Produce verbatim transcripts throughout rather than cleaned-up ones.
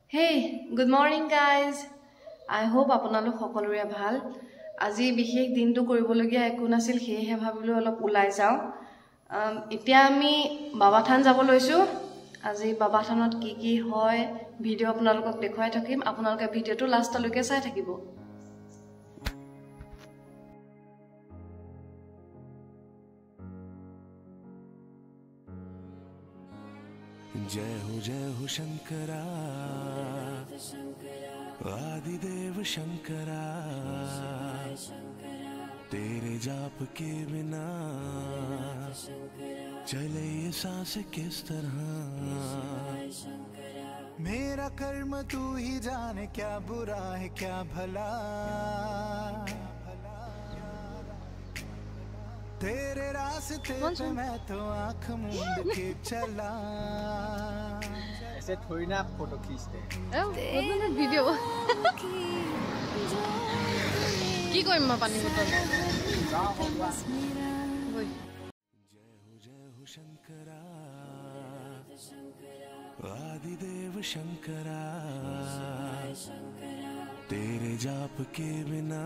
Hey, good morning guys. I hope আপোনালোক সকলোৰে ভাল। আজি বিশেষ দিনটো কৰিবলগীয়া একো নাছিল, সেয়েহে ভাবিলো অলপ উলাই যাও। এতিয়া আমি বাবাথান যাব লৈছো। আজি বাবাথানত কি কি হয় ভিডিও আপোনালোকক দেখুৱাই থাকিম। আপোনালোকে ভিডিওটো লাষ্টলৈকে চাই থাকিব। जय हो जय हो शंकरा आदिदेव शंकरा तेरे जाप के बिना चले ये सांस किस तरह मेरा कर्म तू ही जाने क्या बुरा है क्या भला तेरे रास्ते पे मैं तो आँख मूंद के चला ऐसे थोड़ी ना आप फोटो खींचते हैं वो वीडियो की कोई मैं पानी बोतल जय हो जय हो शंकरा आदिदेव शंकरा तेरे जाप के बिना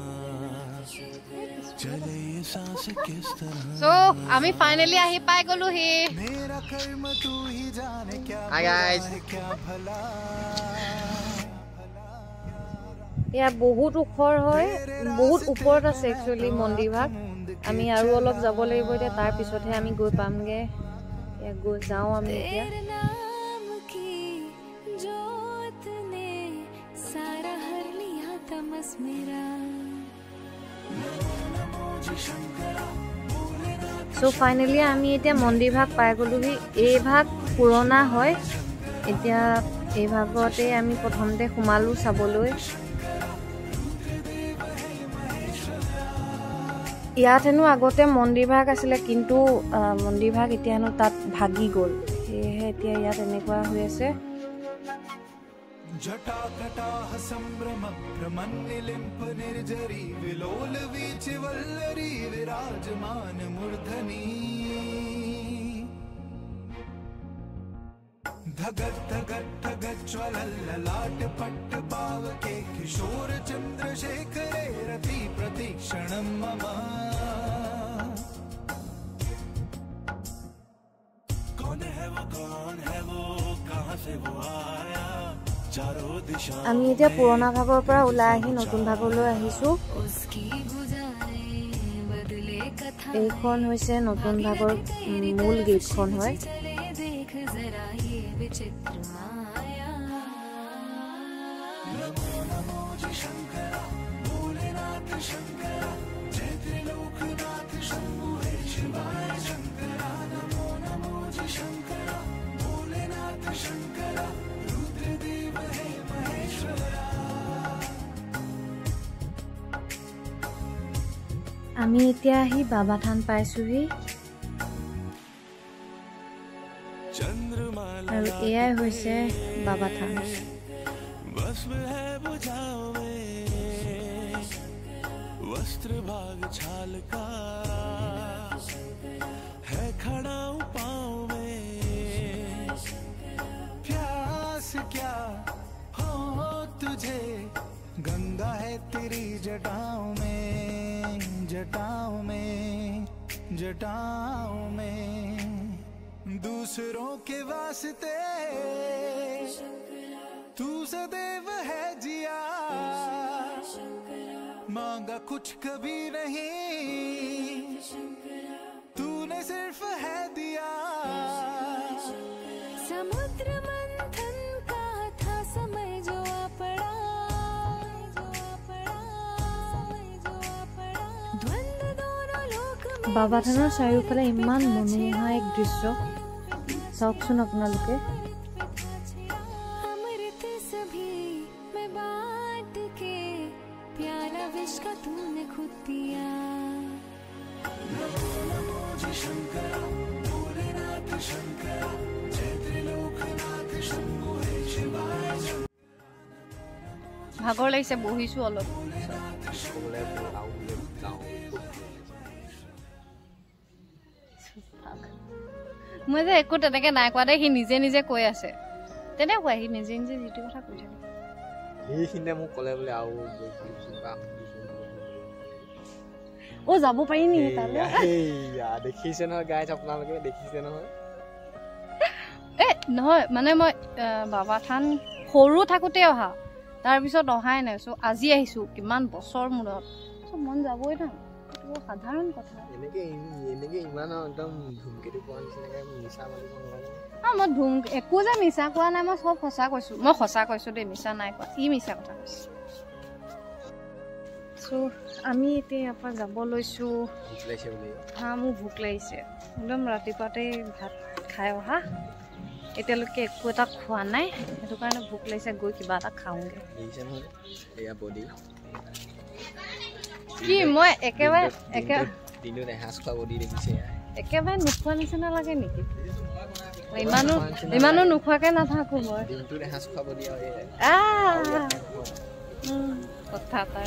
चले ये सांस किस तरह सो आमी फाइनली आही पाई गलो हे मेरा कर्म तू ही जाने क्या हाय गाइस क्या भला या बहुत उखर হয় বহুত ওপৰত আছে एक्चुअली মন্দিৰ ভাগ আমি আৰু অলপ যাব লাগিব এতিয়া তাৰ পিছতহে আমি গৈ পামগে या গৈ যাও আমি এতিয়া So finally আমি এতিয়া মন্দিৰ ভাগ পাই গলোহি এই ভাগ পুৰণা হয় এতিয়া এই ভাগতে আমি প্ৰথমতে সোমালো চাবলৈ ইয়াত হেনো আগতে মন্দিৰ ভাগ আছিলে কিন্তু মন্দিৰ ভাগ এতিয়া হেনো তাত ভাগি গ'ল সেয়েহে এতিয়া ইয়াত এনেকুৱা হৈ আছে जटाकटाह संभ्रम भ्रमन्निलिम्प निर्जरी विलोल वीचिवल्लरी विराजमान मूर्धनी धगत धगत धगत ज्वलल्ललाट पट्ट पावके किशोर चंद्रशेखरे रति प्रतीक्षणं मम कौन है वो कौन है वो कहाँ से वो आया আমি এতিয়া পুৰণা ভাগৰ পৰা ওলাই আহি নতুন ভাগলৈ আহিছো এইখন হৈছে নতুন ভাগৰ মূল গেটখন হয় আমি এতিয়া আহি বাবাথান পাইছোহি আৰু এয়াই হৈছে বাবাথান वस्त्र भाग छाल का है खड़ा पाँव में प्यास क्या हो तुझे गंगा है तेरी जटाओं में जटाओं में जटाओं में दूसरों के वास्ते तू सदैव है जिया मांगा कुछ कभी नहीं तूने सिर्फ है दिया समुद्र मंथन का था समय जो आ पड़ा বাবাথানৰ চাৰিওফালে ইমান মনোমোহা এক দৃশ্য চাওকচোন আপোনালোকে ভাগৰ লাগিছে বহিছো অলপ মই যে একো তেনেকে নাই কোৱা দে সি নিজে নিজে কৈ আছে তেনেকুৱাই সি নিজে নিজে যিটো কথা কৈ থাকে সেইখিনিতে মোক ক'লে বোলে আৰু অ যাব পাৰি নেকি তালৈ দেখিছে নহয় গাইজ আপোনালোকে দেখিছে নহয় এ নহয় মানে মই বাবা থান সৰু থাকোঁতে অহা তাৰপিছত অহাই নাই চ' আজি আহিছোঁ কিমান বছৰ মূৰত চ' মন যাবই না এইটো সাধাৰণ কথা এনেকে এনেকে ইমান একদম ধুমকেতু পোৱা নিচিনাকৈ মিছা মাৰিব নালাগে অঁ মই ধুম একো যে মিছা কোৱা নাই মই চব সঁচা কৈছোঁ মই সঁচা কৈছোঁ দেই মিছা নাই কোৱা ই মিছা কথা কৈছোঁ চ' আমি এতিয়া ইয়াৰ পৰা যাব লৈছোঁ ভোক লাগিছে বুলি হা মোৰ ভোক লাগিছে একদম ৰাতিপুৱাতে ভাত খাই অহা এতিয়ালৈকে একো এটা খোৱা নাই সেইটো কাৰণে ভোক লাগিছে গৈ কিবা এটা খাওঁগৈ কি মই একেবাৰে একেবাৰে নোখোৱা নিচিনা লাগে নেকি ইমানো ইমানো নোখোৱাকৈ নাথাকোঁ মই কথা এটা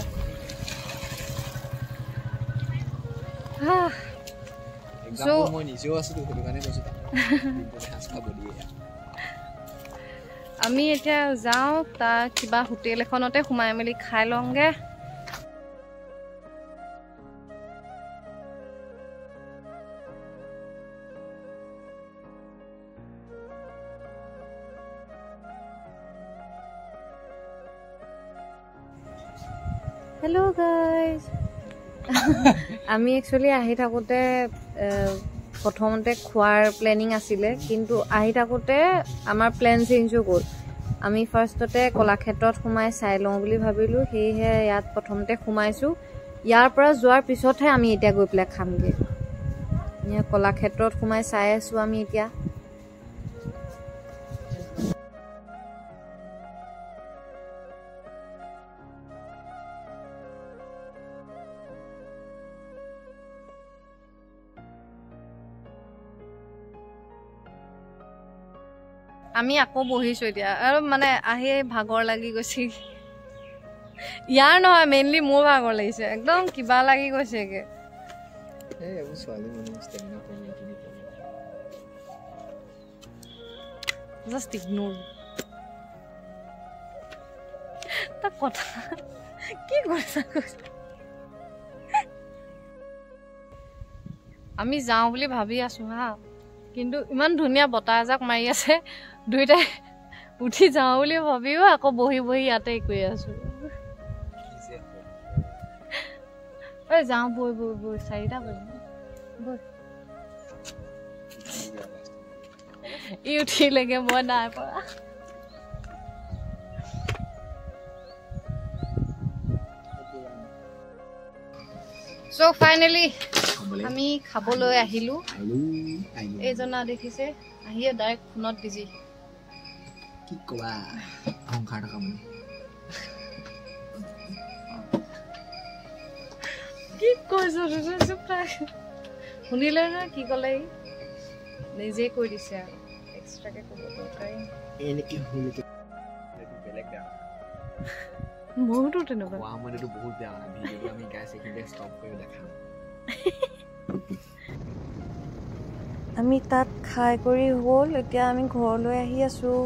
আমি এতিয়া যাওঁ তাৰ কিবা হোটেল এখনতে সোমাই মেলি খাই লওঁগে হেল্ল' গাইজ আমি একচুৱেলি আহি থাকোঁতে প্ৰথমতে খোৱাৰ প্লেনিং আছিলে কিন্তু আহি থাকোঁতে আমাৰ প্লেন চেঞ্জ হৈ গ'ল আমি ফাৰ্ষ্টতে কলাক্ষেত্ৰত সোমাই চাই লওঁ বুলি ভাবিলোঁ সেয়েহে ইয়াত প্ৰথমতে সোমাইছোঁ ইয়াৰ পৰা যোৱাৰ পিছতহে আমি এতিয়া গৈ পেলাই খামগৈ কলাক্ষেত্ৰত সোমাই চাই আছোঁ আমি এতিয়া আমি আকৌ বহিছোঁ এতিয়া আৰু মানে আহি ভাগৰ লাগি গৈছে ইয়াৰ নহয় মেইনলি মোৰ ভাগৰ লাগিছে একদম কিবা লাগি গৈছেগে জাষ্ট ইগনোৰ তাৰ কথা কি কৰিছা আমি যাওঁ বুলি ভাবি আছোঁ হা কিন্তু ইমান ধুনীয়া বতাহ এজাক মাৰি আছে দুইটাই উঠি যাওঁ বুলি ভাবিও আকৌ বহি বহি ইয়াতে কৰি আছো ঐ যাওঁ বৈ বৈ বৈ চাৰিটা বাজিব বৈ ই উঠিলেগে মই নাই পৰা চ' ফাইনেলি আমি খাবলৈ আহিলোঁ এইজনা দেখিছে আহিয়ে ডাইৰেক্ট ফোনত বিজি কি ক'বা অহংকাৰ থকা মানে কি কৈছোঁ শুনিলে নহয় কি ক'লে নিজে কৈ দিছে আৰু এক্সট্ৰাকে ক'ব দৰকাৰী এনেকৈ শুনিলে বেলেগ বেয়া মোৰতো তেনেকুৱা কোৱা মানুহটো বহুত বেয়া মানে ভিডিঅ'টো আমি গাইছ এইখিনিতে ষ্টপ কৰি দেখাম আমি তাত খাই কৰি হ'ল এতিয়া আমি ঘৰলৈ আহি আছোঁ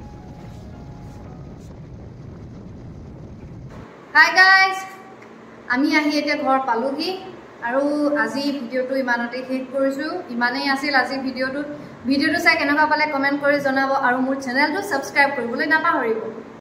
হাই গাইজ আমি আহি এতিয়া ঘৰ পালোহি আৰু আজি ভিডিঅ'টো ইমানতে শেষ কৰিছোঁ ইমানেই আছিল আজি ভিডিঅ'টো ভিডিঅ'টো চাই কেনেকুৱা পালে কমেণ্ট কৰি জনাব আৰু মোৰ চেনেলটো ছাবস্ক্ৰাইব কৰিবলৈ নাপাহৰিব